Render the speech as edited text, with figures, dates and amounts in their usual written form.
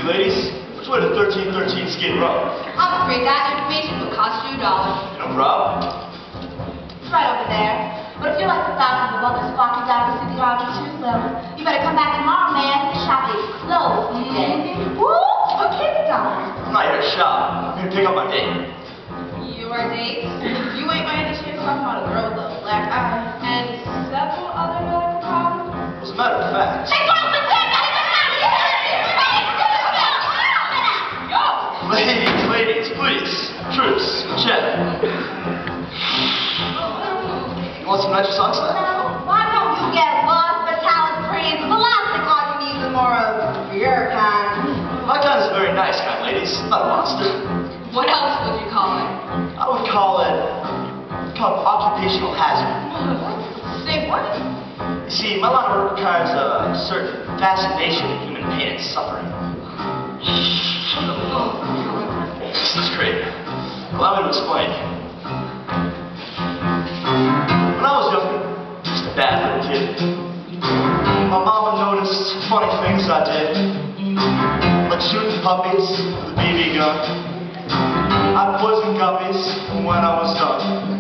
ladies. Which way to 1313 Skid Row? I'm afraid that information will cost you $2. No problem. It's right over there. But if you like the thousands of others flocking down to see the Army Truth level, you better come back tomorrow, man. The shop is closed today. Woo! For kids' dollars. I'm not here to shop. I'm here to pick up my date. Your date? You ain't by any chance talking about a girl, though. Black eye and several other medical problems? As a matter of fact... Ladies, please. Truce. Check. You want some nitrous oxide? Why don't you get lost, Vitalis Prince? Velocity all you need is more of your kind. My kind is a very nice kind, ladies. Not a monster. What else would you call it? I would call it occupational hazard. Say what? You see, my line of work requires a certain fascination with human pain and suffering. This is great. Allow me to explain. When I was younger, just a bad little kid, my mama noticed funny things I did, like shooting puppies with a BB gun. I poisoned guppies when I was done.